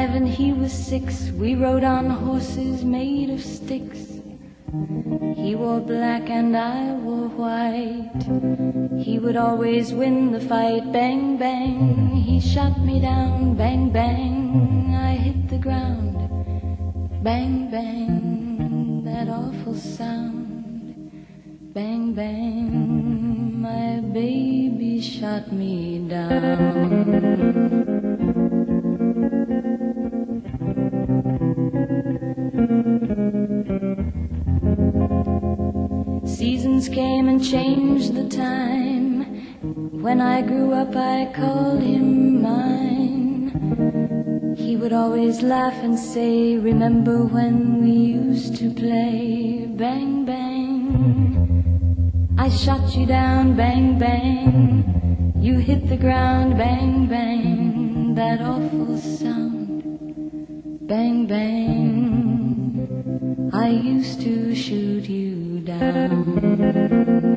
5 and he was 6. We rode on horses made of sticks. He wore black and I wore white. He would always win the fight. Bang, bang, he shot me down. Bang, bang, I hit the ground. Bang, bang, that awful sound. Bang, bang, my baby shot me down. Seasons came and changed the time. When I grew up I called him mine. He would always laugh and say, remember when we used to play? Bang, bang, I shot you down. Bang, bang, you hit the ground. Bang, bang, that awful sound. Bang, bang, I used to shoot you down.